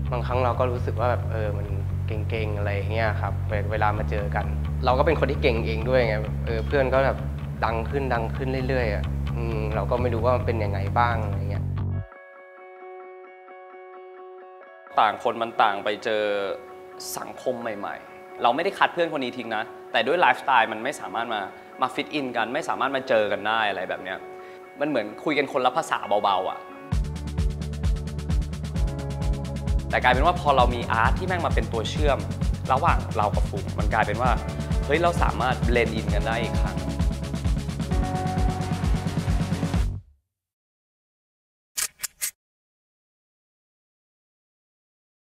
บางครั้งเราก็รู้สึกว่าแบบมันเก่งๆอะไรเงี้ยครับเวลามาเจอกันเราก็เป็นคนที่เก่งเองด้วยไงเพื่อนก็แบบดังขึ้นเรื่อยๆเราก็ไม่รู้ว่ามันเป็นยังไงบ้างอะไรเงี้ยต่างคนมันต่างไปเจอสังคมใหม่ๆเราไม่ได้คัดเพื่อนคนนี้ทิ้งนะแต่ด้วยไลฟ์สไตล์มันไม่สามารถมาฟิตอินกันไม่สามารถมาเจอกันได้อะไรแบบเนี้ยมันเหมือนคุยกันคนละภาษาเบาๆอ่ะแต่กลายเป็นว่าพอเรามีอาร์ตที่แม่งมาเป็นตัวเชื่อมระหว่างเรากับฟุกมันกลายเป็นว่าเฮ้ยเราสามารถเบลนด์อินกันได้อีกครั้ง